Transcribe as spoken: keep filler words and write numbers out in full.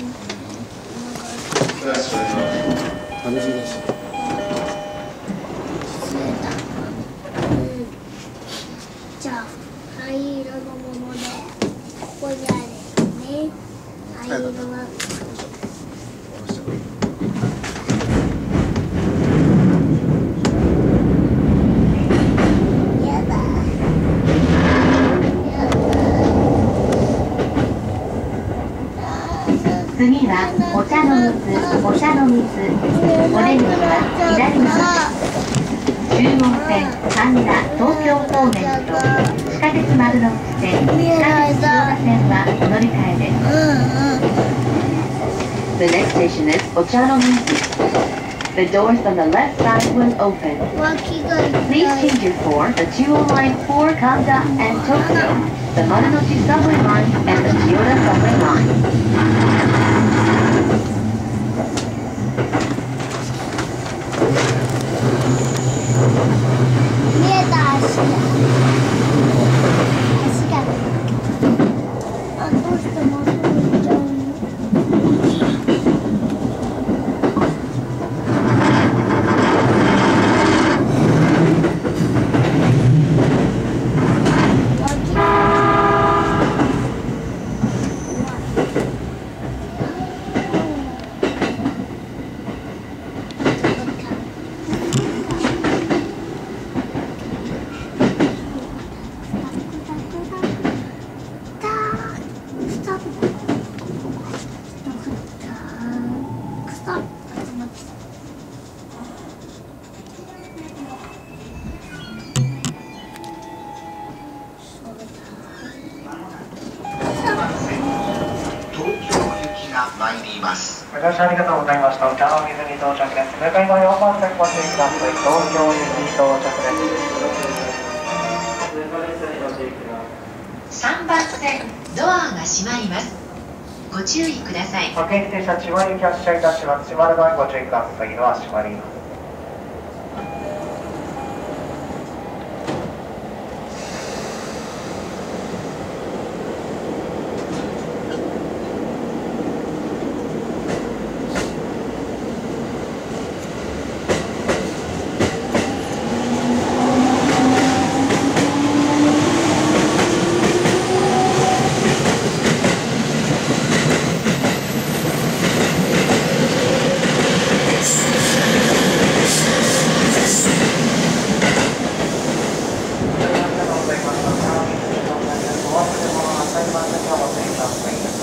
楽しいです。 じゃあ灰色のものでここにあるね。灰色はやだ。 次はお茶の水、お茶の水。お出口は左側です。中央線、神田、東京方面と地下鉄丸の内線、地下鉄千代田線はお乗り換えです。The next station is Ochanomizu. The doors on the left side will open. Please change your for the Chuo Line for Kanda and Tokyo, the Marunouchi subway line and the Chiyoda subway line. 見えた足が足があ、どうしてまっすぐ行っちゃうの？ ご乗車ありがとうございました。お茶の水に到着です。向かいのよんばん線ご注意ください。東京行き到着です。 さんばん線、ドアが閉まります。ご注意ください。 各駅停車、千葉行き発車いたします。閉まる前ご注意ください。ドア閉まります。Thank you.